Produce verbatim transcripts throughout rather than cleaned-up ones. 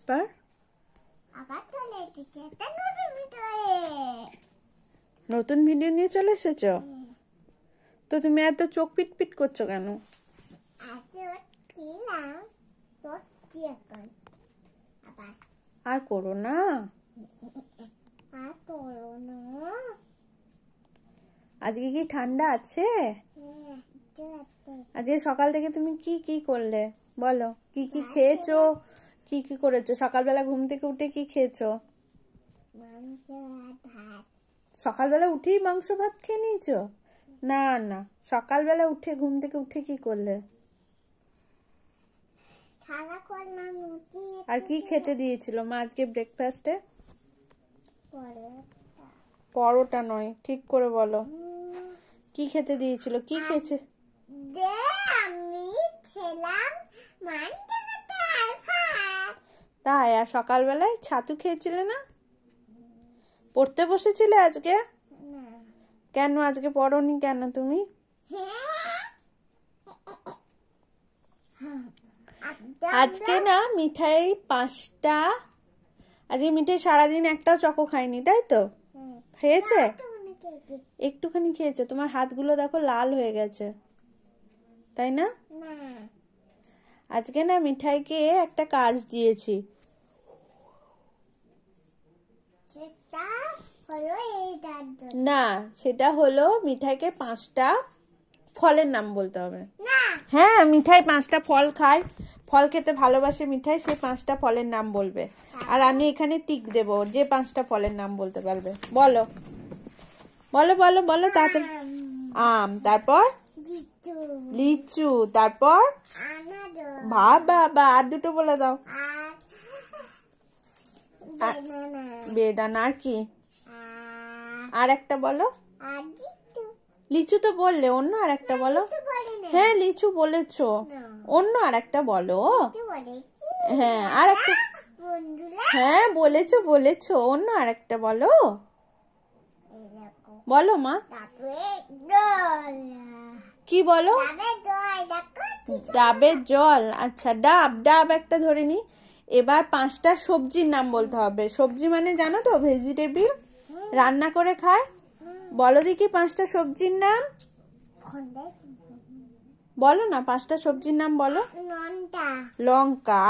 তারপর নতুন ভিডিও নিয়ে চলে এসেছ? তো তুমি এত চোখ পিট পিট করছো কেন? আর করো না, আজকে কি ঠান্ডা আছে? আজকে সকাল থেকে তুমি কি কি করলে বলো? কি কি খেয়েছো, কি কি করেছো? সকালবেলা ঘুম থেকে উঠে কি খেয়েছো? সকালবেলা উঠেই মাংস ভাত খেয়ে নিয়েছো? না না, সকালবেলা উঠে ঘুম থেকে উঠে কি করলে? আর কি খেতে দিয়েছিল মা আজকে ব্রেকফাস্টে? পরোটা নয়, ঠিক করে বলো কি খেতে দিয়েছিল? কি খেয়েছে? তাই? আর সকালবেলায় ছাতু খেয়েছিলে না? পড়তে বসেছিলে আজকে? কেন আজকে পড়োনি কেন তুমি? আজকে না মিঠাই পাঁচটা, আজকে মিঠাই সারাদিন একটাও চকো খাইনি, তাই তো? খেয়েছে? একটুখানি খেয়েছে। তোমার হাতগুলো দেখো লাল হয়ে গেছে, তাই না? আজকে না মিঠাইকে একটা কাজ দিয়েছি। না, সেটা হলো মিঠাইকে পাঁচটা ফলের নাম বলতে হবে। হ্যাঁ, মিঠাই পাঁচটা ফল খায়, ফল খেতে ভালোবাসে মিঠাই, সে পাঁচটা ফলের নাম বলবে। আর আমি এখানে টিক দেব যে পাঁচটা ফলের নাম বলতে পারবে। বলো বলো বলো বলো তাড়াতাড়ি। আম, তারপর লিচু, তারপর বাবা বা আর দুটো বলে দাও। বেদানা, আর কি? আর একটা বলো। লিচু তো বললে, অন্য আর একটা বলো। হ্যাঁ, লিচু বলেছো, অন্য আর একটা বলো। হ্যাঁ, আর একটা। হ্যাঁ, বলেছো বলেছো, অন্য আর একটা বলো। বলো মা। কি বলো? ডাবের জল। আচ্ছা, ডাব ডাব একটা ধরে নি। এবার পাঁচটা সবজির নাম বলতে হবে। সবজি মানে জানো তো? ভেজিটেবিল, রান্না করে খায়। বলো দেখি পাঁচটা সবজির নাম। বলো না, পাঁচটা সবজির নাম বলো। লঙ্কা,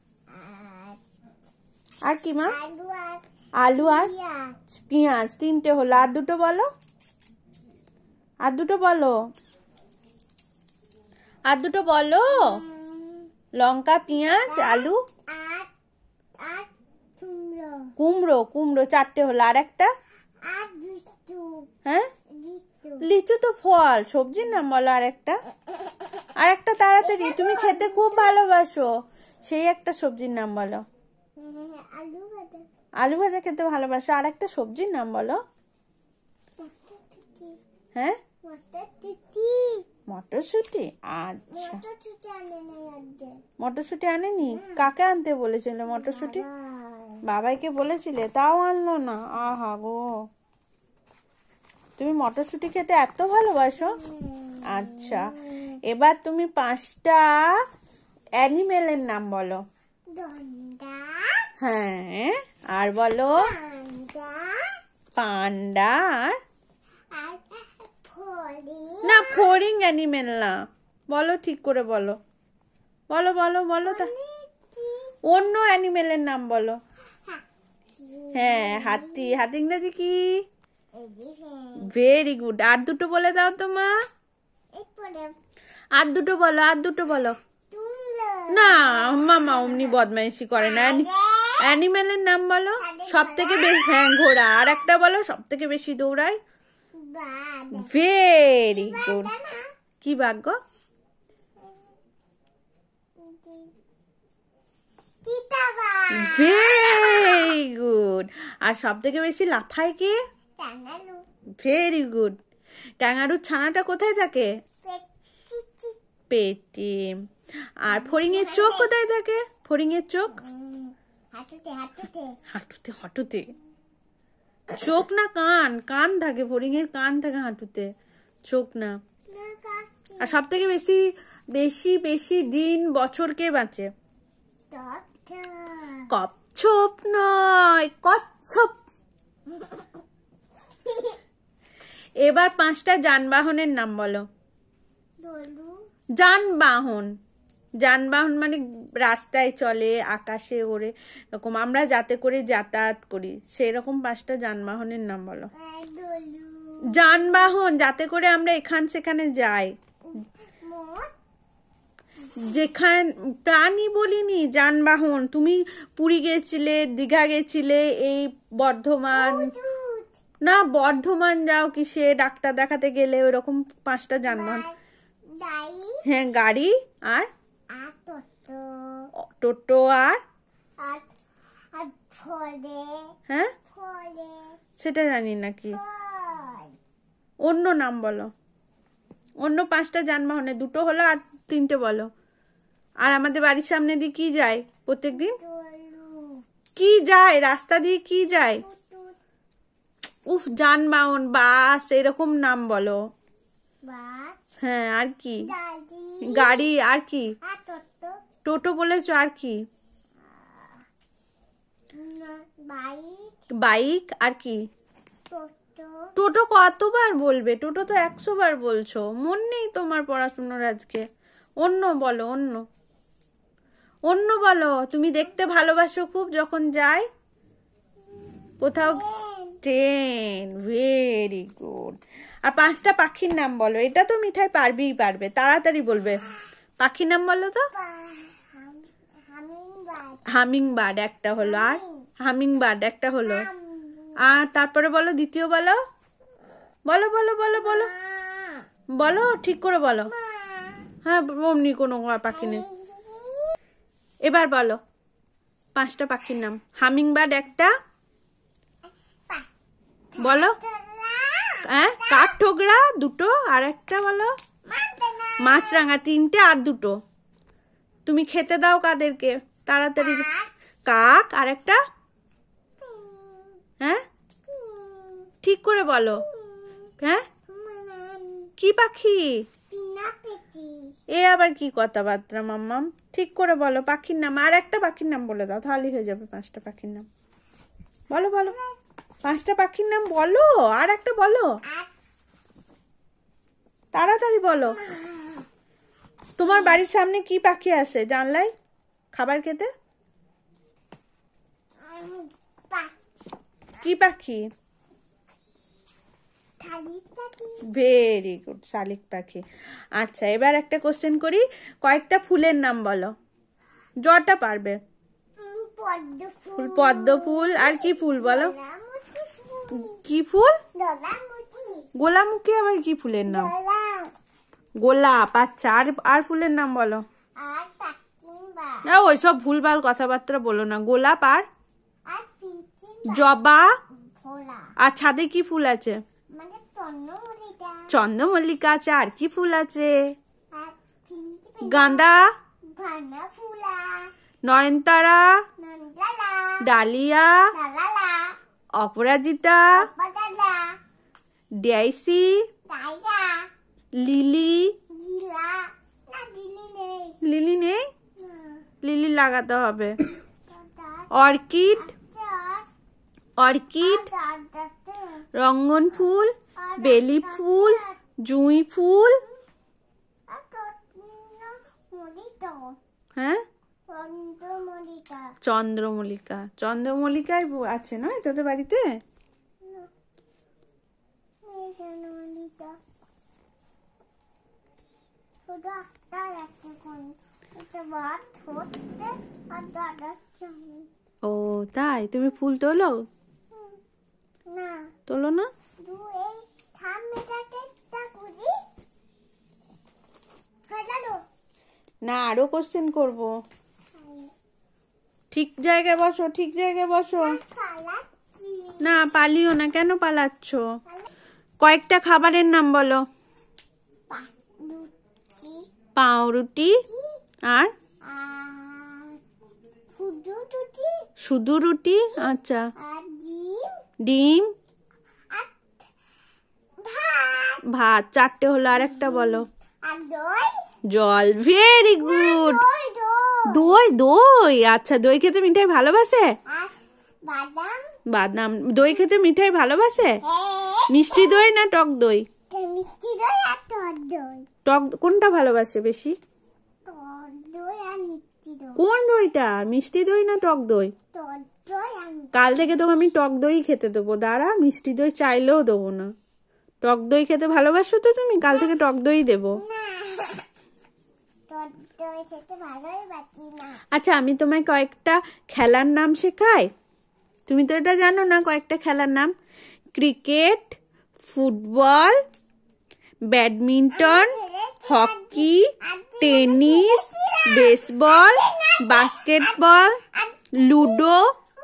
আর কি মা? আলু আর পেঁয়াজ, তিনটে হলো। আর দুটো বলো, আর দুটো বলো, আর দুটো বলো। লঙ্কা, পেঁয়াজ, আলু, কুমড়ো, কুমড়ো চারটে হলো। আর একটা? হ্যাঁ, লিচু তো ফল। সবজির নাম বলো আর একটা। আর একটা তাড়াতাড়ি, তুমি খেতে খুব ভালোবাসো, সেই একটা সবজির নাম বলো। আলু ভাজা খেতে ভালোবাসো। আর একটা সবজির নাম বলো। হ্যাঁ, মটরশুঁটি। আচ্ছা, মটরশুঁটি আনেনি? কাকে আনতে বলেছিলে মটরশুঁটি? বাবাইকে বলেছিলে, তাও আনলো না। আহা গো, তুমি মটরশুঁটি খেতে এত ভালোবাসো? আচ্ছা, এবার তুমি পাঁচটা অ্যানিমেলের নাম বলো। হ্যাঁ, আর বলো। পান্ডা, না ফড়িং অ্যানিমেল না। বলো ঠিক করে বলো, বলো বলো বলো। তা অন্য অ্যানিমেলের নাম বলো। হ্যাঁ, হাতি। হাতি ইংরেজি কি? Very good. আর দুটো বলে দাও তো মা। আর দুটো বলো, আর দুটো বলো। না মামা অমনি বদমাইশি করে না। অ্যানিমেলের নাম বলো সব থেকে বেশি। হ্যাঁ, ঘোড়া। আর একটা বলো সব থেকে বেশি দৌড়ায়। Very good. কি বাঘ গো? Very good. আর সব থেকে বেশি লাফায় কে? Very good. ক্যাঙ্গারুর ছানাটা কোথায় থাকে? পেটে। আর ফড়িং এর চোখ কোথায় থাকে? ফড়িং এর চোখ হাঁটুতে। হাঁটুতে চোখ না কান? কান থাকে, ফড়িং এর কান থাকে হাঁটুতে, চোখ না। আর সব থেকে বেশি বেশি বেশি দিন বছর কে বাঁচে? কচ্ছপ নয়, কচ্ছপ। এবার পাঁচটা যানবাহনের নাম বলো। যানবাহন, যানবাহন মানে রাস্তায় চলে, আকাশে ওড়ে, এরকম আমরা যাতে করে যাতায়াত করি সেরকম পাঁচটা যানবাহনের নাম বলো। যানবাহন যাতে করে আমরা এখান সেখানে যাই, যেখান প্রাণী বলিনি, যানবাহন। তুমি পুরী গেছিলে, দীঘা গেছিলে, এই বর্ধমান, না বর্ধমান যাও কিসে ডাক্তার দেখাতে গেলে, ওইরকম পাঁচটা যানবাহন। হ্যাঁ গাড়ি, আর টোটো, আর হ্যাঁ সেটা জানি নাকি, অন্য নাম বলো। অন্য পাঁচটা যানবাহনে দুটো হলো, আর তিনটে বলো। আর আমাদের বাড়ির সামনে দিয়ে কি যায় প্রত্যেকদিন? কি যায় রাস্তা দিয়ে, কি যায়? উফ, যানবাহন, বাস, এরকম নাম বলো। হ্যাঁ, আর কি? গাড়ি, আর কি? টোটো বলেছো, আর কি? বাইক, আর কি? টোটো কতবার বলবে? টোটো তো একশো বার বলছো, মন নেই তোমার পড়াশোনার আজকে। অন্য বলো, অন্য অন্য বলো। তুমি দেখতে ভালোবাসো খুব যখন যাই কোথাও। Train, very good. আর পাঁচটা পাখির নাম বলো। এটা তো মিঠাই পারবেই পারবে, তাড়াতাড়ি বলবে। পাখির নাম বলো তো। হামিং বার্ড একটা হলো, আর হামিং বার্ড একটা হলো, আর তারপরে বলো দ্বিতীয় বলো, বলো বলো বলো বলো বলো, ঠিক করে বলো। হ্যাঁ, অমনি কোনো পাখি নেই। এবার বলো পাঁচটা পাখির নাম। হামিং বার্ড একটা বলো, হ্যাঁ, কাঠঠোকরা দুটো, আর একটা বলো মাছরাঙা তিনটে, আর দুটো। তুমি খেতে দাও কাদেরকে তাড়াতাড়ি? কাক, আর একটা, হ্যাঁ ঠিক করে বলো। হ্যাঁ, কি পাখি? এ আবার কি কথাবার্তা মাম্মাম? ঠিক করে বলো পাখির নাম। আর একটা পাখির নাম বলে দাও, তাহলেই হয়ে যাবে পাঁচটা পাখির নাম। বলো বলো, পাঁচটা পাখির নাম বলো, আর একটা বলো, তাড়াতাড়ি বলো। তোমার বাড়ির সামনে কি পাখি আসে জানলাই খাবার খেতে? কি পাখি? ভেরি গুড, শালিক পাখি। আচ্ছা, এবার একটা কোশ্চেন করি। কয়েকটা ফুলের নাম বলো, যটা পারবে। পদ্ম ফুল, আর কি ফুল বলো? কি ফুল? গোলামুখী। আবার কি ফুলের নাম? গোলাপ। আচ্ছা, আর আর ফুলের নাম বলো। ওইসব ভুলভাল কথাবার্তা বলো না। গোলাপ, আর জবা, আর ছাদে কি ফুল আছে? চন্দ্রমল্লিকা আছে। আর কি ফুল আছে? গাঁদা, নয়নতারা, ডালিয়া, অপরাজিতা, ডেইসি, লিলি। লিলি নেই? লিলি লাগাতে হবে। অর্কিড, অর্কিড, রঙ্গন ফুল, বেলি ফুল, জুঁই ফুল, হ্যাঁ চন্দ্রমল্লিকা। চন্দ্রমল্লিকায় আছে না তোদের বাড়িতে? ও তাই, তুমি ফুল তোলো? তোলো না? না, আরো কোশ্চেন করবো। ঠিক জায়গায় বসো, ঠিক জায়গায় বসো। না পালিও না। কেন পালাচ্ছ? কয়েকটা খাবারের নাম বলো। পাউরুটি, আর শুধু রুটি। আচ্ছা, ডিম, ভাত। চারটে হলো, আর একটা বলো। জল। Very good. দই দই আচ্ছা, দই খেতে মিঠাই ভালোবাসে? বাদাম। দই খেতে মিঠাই ভালোবাসে? মিষ্টি দই না টক দই? মিষ্টি দই আর টক দই। টক কোনটা ভালোবাসে বেশি? টক দই আর মিষ্টি দই। কোন দইটা, মিষ্টি দই না টক দই? টক দই আর। কাল থেকে তোকে আমি টক দই খেতে দেবো, দাঁড়া, মিষ্টি দই চাইলেও দেবো না। টক দই খেতে ভালোবাসো তো তুমি? কাল থেকে টক দই দেবো। টক দই খেতে ভালোবাসি না। আচ্ছা, আমি তোমায় কয়েকটা খেলার নাম শেখাই। তুমি তো এটা জানো না কয়েকটা খেলার নাম। Cricket, football, badminton, hockey, tennis, baseball, basketball, ludo,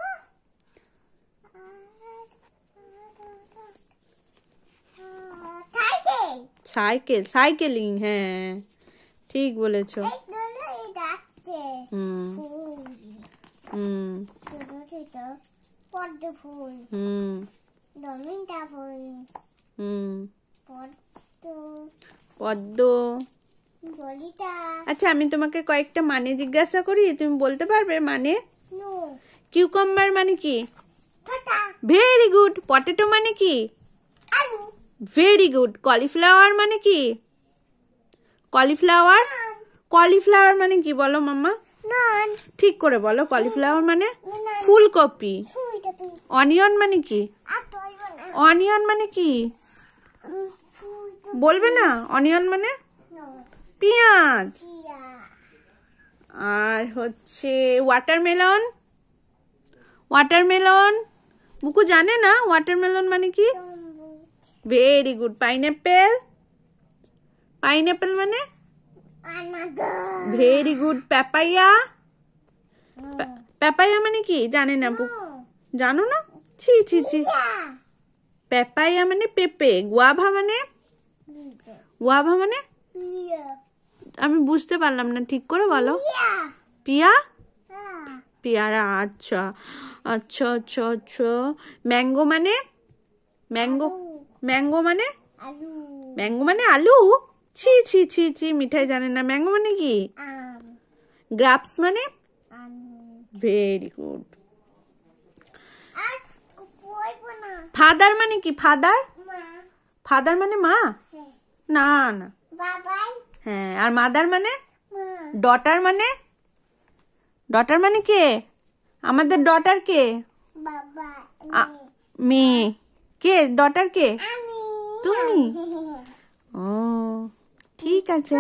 cycle, cycling, হ্যাঁ ঠিক বলেছো। হুম হুম পদ্ম ফুল, হুম ডমিনটা ফুল, হুম পদ্ম, পদ্ম। জলিটা। আচ্ছা, আমি তোমাকে কয়েকটা মানে জিজ্ঞাসা করি, তুমি বলতে পারবে মানে? নো। কিউকাম্বার মানে কি? ছোটা। Very good. পটেটো মানে কি? আলু। Very good. কলিফ্লাওয়ার মানে কি? কলিফ্লাওয়ার। কলিফ্লাওয়ার মানে কি বলো মাম্মা? নন। ঠিক করে বলো। কলিফ্লাওয়ার মানে ফুলকপি। অনিয়ন মানে কি? অনিয়ন মানে কি বলবে না? অনিয়ন মানে পেঁয়াজ। আর হচ্ছে ওয়াটারমেলন। ওয়াটারমেলন বুকু জানে না ওয়াটারমেলন মানে কি? Very good. পাইনঅ্যাপেল। পাইনঅ্যাপেল মানে? Very good. পেপায়া। পেপায়া মানে কি জানে না বুকু? জানো না? ছি ছি ছি। পেপায়া মানে পেঁপে। গুয়াভা মানে? গুয়াভা মানে? আমি বুঝতে পারলাম না, ঠিক করে বলো। পিয়া। পেয়ারা। আচ্ছা আচ্ছা আচ্ছা আচ্ছা। ম্যাঙ্গো মানে? ম্যাঙ্গো। ম্যাঙ্গো মানে? ম্যাঙ্গো মানে আলু? ছি ছি ছি ছি, মিঠাই জানে না। ম্যাঙ্গো মানে কি? গ্রাপস মানে? Very good. ফাদার মানে কি? ফাদার। ফাদার মানে মা? না না। হ্যাঁ, আর মাদার মানে? ডটার মানে? ডটার মানে কে? আমাদের ডটার কে? মেয়ে। কে ডটার কে? তুমি। ও ঠিক আছে।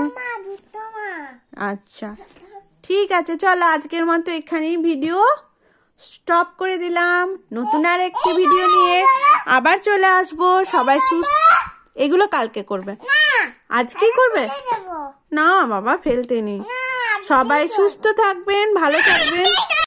আচ্ছা ঠিক আছে, চলো আজকের মতো এখানেই ভিডিও স্টপ করে দিলাম। নতুন আর একটি ভিডিও নিয়ে আবার চলে আসবো। সবাই সুস্থ। এগুলো কালকে করবে, আজকেই করবে না বাবা, ফেলতে নেই। সবাই সুস্থ থাকবেন, ভালো থাকবেন।